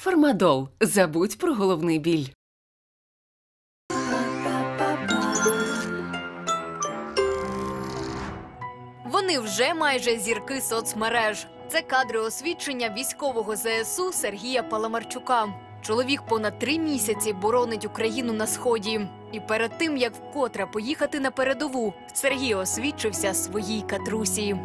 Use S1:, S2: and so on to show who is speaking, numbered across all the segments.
S1: Фармадол. Забудь про головний біль.
S2: Вони вже майже зірки соцмереж. Це кадри освідчення військового ЗСУ Сергія Паламарчука. Чоловік понад 3 місяці боронить Україну на Сході. І перед тим, як вкотре поїхати на передову, Сергій освідчився своїй катрусі.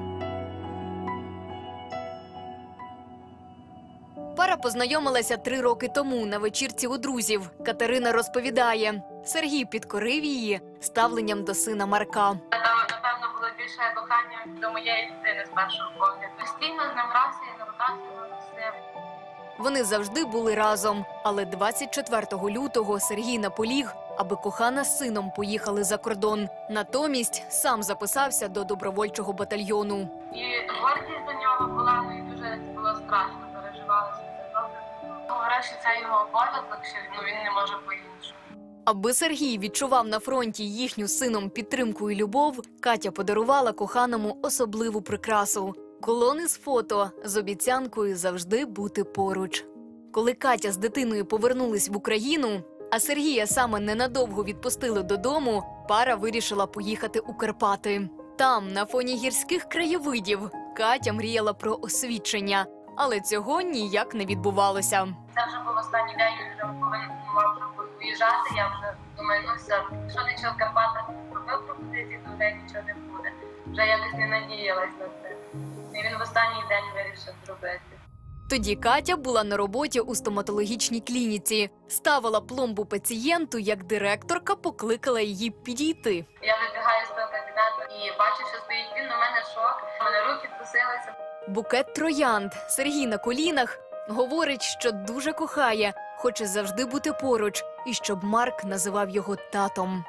S2: Пара познайомилася 3 роки тому на вечірці у друзів. Катерина розповідає, Сергій підкорив її ставленням до сина Марка.
S3: Напевно, було більше кохання до моєї дитини з першого погляду. Постійно з ним грався і на руках його носив.
S2: Вони завжди були разом, але 24 лютого Сергій наполіг, аби кохана з сином поїхали за кордон. Натомість сам записався до добровольчого батальйону.
S3: І гордість до нього була, і дуже було страшно, переживалося це добре. Говорив, що це його обов'язок, що він не може по-іншому.
S2: Аби Сергій відчував на фронті їхню з сином підтримку і любов, Катя подарувала коханому особливу прикрасу – колони з фото з обіцянкою завжди бути поруч. Коли Катя з дитиною повернулись в Україну, а Сергія саме ненадовго відпустили додому, пара вирішила поїхати у Карпати. Там, на фоні гірських краєвидів, Катя мріяла про освідчення, але цього ніяк не відбувалося.
S3: Це вже був останній день, вже мав виїжджати, я вже думаю, ну все, якщо нічого в Карпатах робив пропозиції, то вже нічого не буде. Вже якось не надіялась на це. І він в останній день вирішив зробити.
S2: Тоді Катя була на роботі у стоматологічній клініці. Ставила пломбу пацієнту, як директорка покликала її підійти.
S3: Я вибігаю з того кабінету і бачу, що стоїть він, у мене шок. У мене руки трусилися.
S2: Букет троянд. Сергій на колінах. Говорить, що дуже кохає, хоче завжди бути поруч, і щоб Марк називав його татом.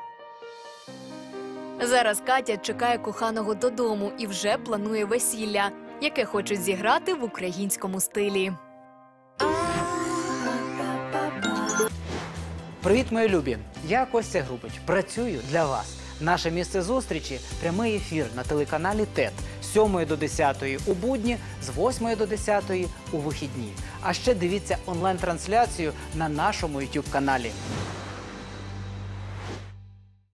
S2: Зараз Катя чекає коханого додому і вже планує весілля, яке хочуть зіграти в українському стилі.
S4: Привіт, мої любі! Я Костя Грубич. Працюю для вас. Наше місце зустрічі – прямий ефір на телеканалі ТЕТ з 7 до 10 у будні, з 8 до 10 у вихідні. А ще дивіться онлайн-трансляцію на нашому YouTube-каналі.